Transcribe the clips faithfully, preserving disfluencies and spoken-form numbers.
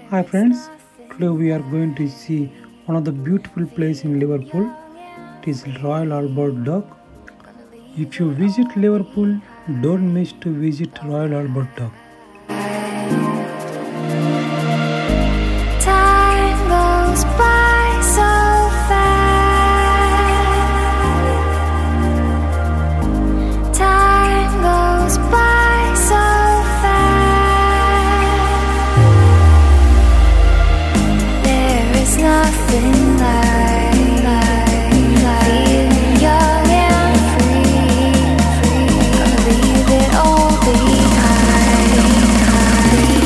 Hi friends, today we are going to see one of the beautiful places in Liverpool. It is Royal Albert Dock. If you visit Liverpool, don't miss to visit Royal Albert Dock. Time goes by so fast. Time goes by so fast. There is nothing like, like, like feeling young and free, free. Gonna leave it all behind, behind.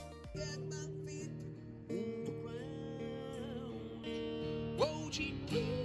Won't you